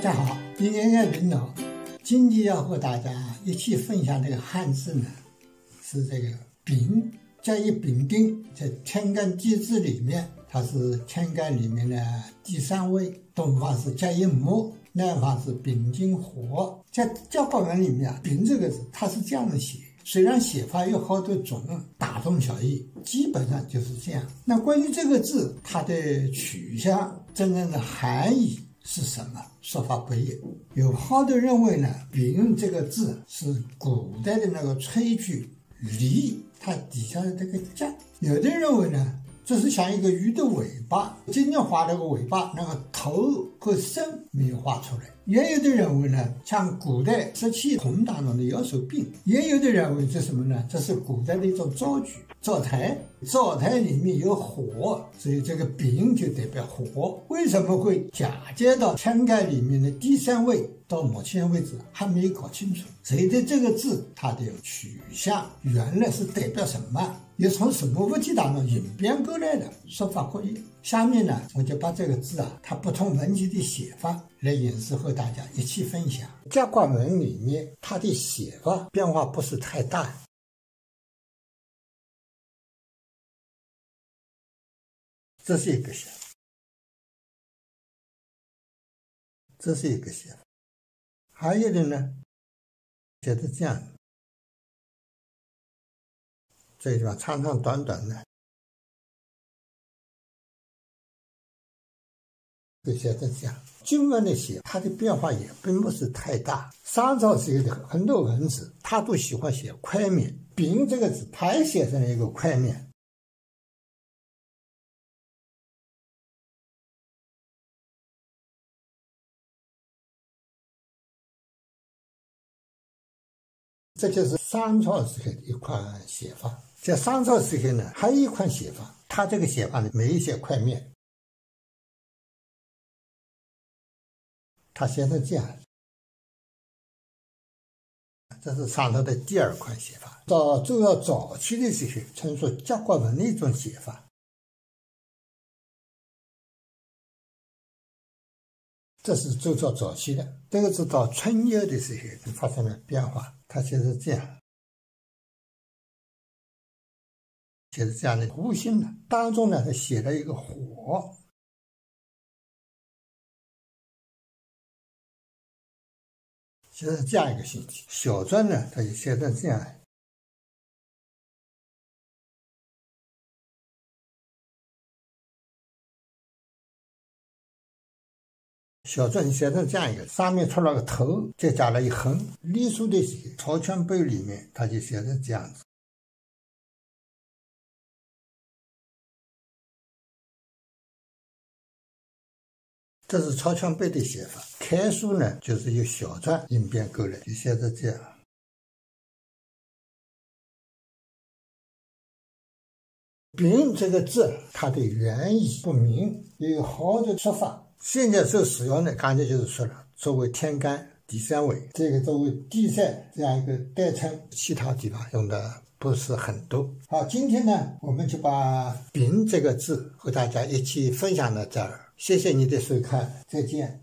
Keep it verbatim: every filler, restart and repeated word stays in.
家好，今天是领导，今天要和大家一起分享这个汉字呢，是这个丙加一丙丁，在天干地支里面，它是天干里面的第三位，东方是甲寅木，南方是丙金火。在甲骨文里面，丙这个字它是这样的写，虽然写法有好多种，大同小异，基本上就是这样。那关于这个字，它的取向、真正的含义是什么？说法不一。有好多认为呢，丙这个字是古代的那个炊具犁，它底下的这个架。有的认为呢，这是像一个鱼的尾巴，今天画了个尾巴，那个头和身没有画出来。也有的认为呢，像古代石器孔当中的摇手柄。也有的认为这什么呢？这是古代的一种灶具、灶台，灶台里面有火，所以这个丙就代表火。为什么会嫁接到天干里面的第三位？到目前为止还没有搞清楚。所以的这个字它的取向原来是代表什么，又从什么物体当中演变过来的，说法各异。下面呢，我就把这个字啊，它不同文体的写法来演示和大家一起分享。甲骨文里面它的写法变化不是太大。这是一个写法，这是一个写法，还有的呢，写的这样，这个地方长长短短的，就写成这样。经文的写，它的变化也并不是太大。商朝时期的很多文字，它都喜欢写块面，丙这个字，它也写成了一个块面。这就是商朝时期的一款写法。在商朝时期呢，还有一款写法，它这个写法呢没有写块面，它写成这样。这是商朝的第二款写法。到周朝早期的时候，称作甲骨文的一种写法。这是周朝早期的，这个是到春秋的时候就发生了变化。它写是这样，写是这样的弧形的，当中呢，它写了一个火，写是这样一个形体。小篆呢，它就写成这样。小篆写成这样一个，上面出了个头，再加了一横。隶书的曹全碑里面，它就写成这样子。这是曹全碑的写法。楷书呢，就是由小篆演变过来，就写成这样。丙这个字，它的原意不明，有好多说法。现在所使用的，刚才就是说了，作为天干第三位，这个作为第三这样一个代称，其他地方用的不是很多。好，今天呢，我们就把丙这个字和大家一起分享到这儿。谢谢你的收看，再见。